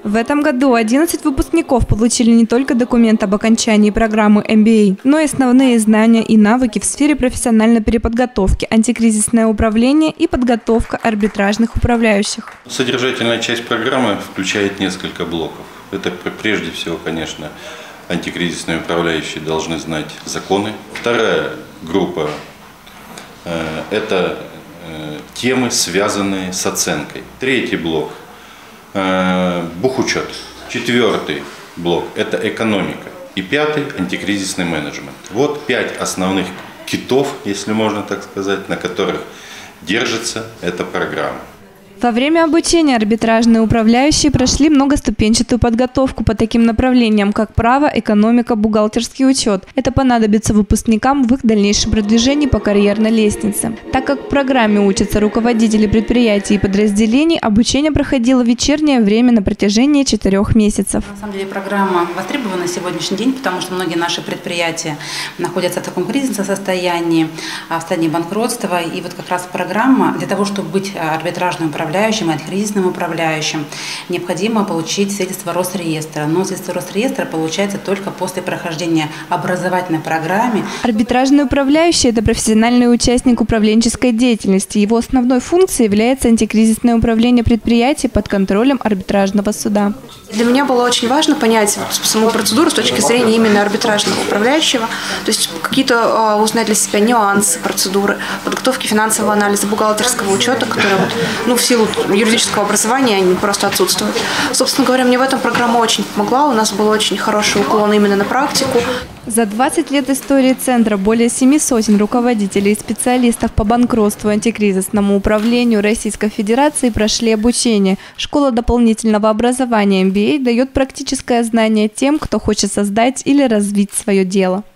В этом году 11 выпускников получили не только документ об окончании программы MBA, но и основные знания и навыки в сфере профессиональной переподготовки, антикризисное управление и подготовка арбитражных управляющих. Содержательная часть программы включает несколько блоков. Это прежде всего, конечно, антикризисные управляющие должны знать законы. Вторая группа – это темы, связанные с оценкой. Третий блок – бухучет. Четвертый блок – это экономика. И пятый – антикризисный менеджмент. Вот 5 основных китов, если можно так сказать, на которых держится эта программа. Во время обучения арбитражные управляющие прошли многоступенчатую подготовку по таким направлениям, как право, экономика, бухгалтерский учет. Это понадобится выпускникам в их дальнейшем продвижении по карьерной лестнице. Так как в программе учатся руководители предприятий и подразделений, обучение проходило в вечернее время на протяжении 4 месяцев. На самом деле программа востребована на сегодняшний день, потому что многие наши предприятия находятся в таком кризисном состоянии, в стадии банкротства. И вот как раз программа для того, чтобы быть арбитражным управляющим, антикризисным управляющим, необходимо получить свидетельство Росреестра. Но свидетельство Росреестра получается только после прохождения образовательной программы. Арбитражный управляющий – это профессиональный участник управленческой деятельности. Его основной функцией является антикризисное управление предприятий под контролем арбитражного суда. Для меня было очень важно понять саму процедуру с точки зрения именно арбитражного управляющего, то есть какие-то узнать для себя нюансы процедуры, подготовки финансового анализа, бухгалтерского учета, которые в силу юридического образования они просто отсутствуют. Собственно говоря, мне в этом программа очень помогла, у нас был очень хороший уклон именно на практику. За 20 лет истории Центра более 700 руководителей и специалистов по банкротству и антикризисному управлению Российской Федерации прошли обучение. Школа дополнительного образования MBA дает практическое знание тем, кто хочет создать или развить свое дело.